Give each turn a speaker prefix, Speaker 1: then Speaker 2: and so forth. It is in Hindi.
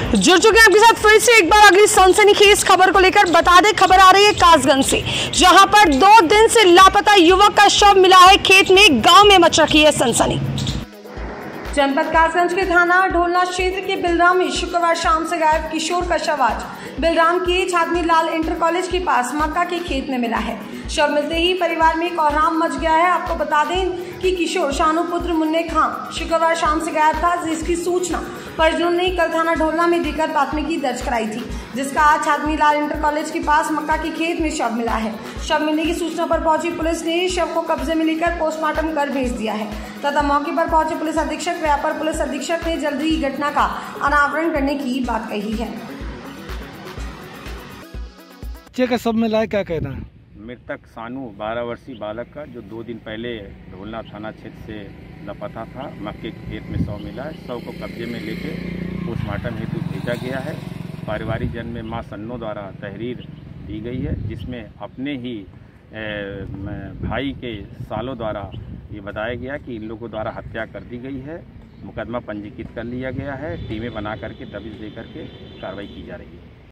Speaker 1: जुड़ चुके हैं आपके साथ फिर से एक बार अगली सनसनीखेज खबर को लेकर। बता दें, खबर आ रही है कासगंज से, जहां पर 2 दिन से लापता युवक का शव मिला है खेत में। गांव में मच रखी है सनसनी। जनपद कासगंज के थाना ढोलना क्षेत्र के बिलराम में शुक्रवार शाम से गायब किशोर का शव आज बिलराम के छादनी लाल इंटर कॉलेज के पास मक्का के खेत में मिला है। शव मिलते ही परिवार में कोहराम मच गया है। आपको बता दें कि किशोर शानू पुत्र मुन्ने खां शुक्रवार शाम से गायब था, जिसकी सूचना परिजनों ने कल थाना ढोलना में देकर प्राथमिकी दर्ज कराई थी, जिसका आज छादनी लाल इंटर कॉलेज के पास मक्का के खेत में शव मिला है। शव मिलने की सूचना पर पहुंची पुलिस ने शव को कब्जे में लेकर पोस्टमार्टम कर भेज दिया है तथा मौके पर पहुंचे पुलिस अधीक्षक व अपर पुलिस अधीक्षक ने जल्दी ही घटना का अनावरण करने की बात कही है।
Speaker 2: बच्चे का शव मिला है, क्या कहना है?
Speaker 3: मृतक सानू 12 वर्षीय बालक का, जो 2 दिन पहले ढोलना थाना क्षेत्र से लापता था, मक्के के खेत में शव मिला है। शव को कब्जे में लेके पोस्टमार्टम हेतु भेजा गया है। पारिवारिक जन में मां सन्नो द्वारा तहरीर दी गई है, जिसमें अपने ही भाई के सालों द्वारा ये बताया गया कि इन लोगों द्वारा हत्या कर दी गई है। मुकदमा पंजीकृत कर लिया गया है। टीमें बना करके दबिश दे करके कार्रवाई की जा रही है।